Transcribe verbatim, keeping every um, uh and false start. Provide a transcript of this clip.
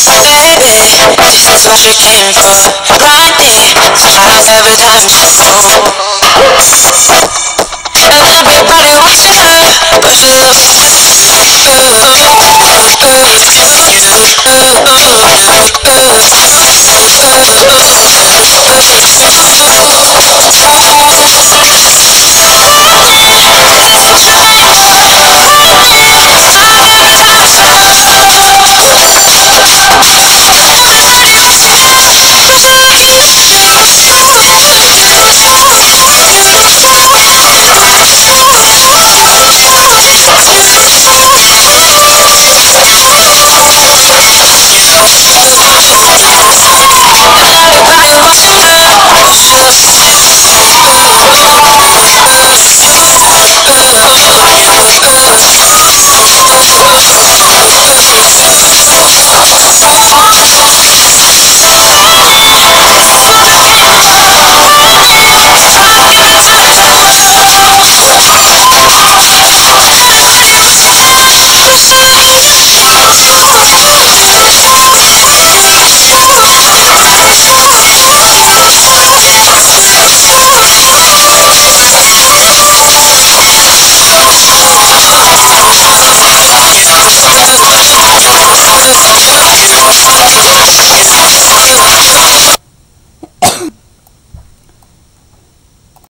Baby, this is what you're getting for grinding hard every time you go. And everybody wants you, cause you look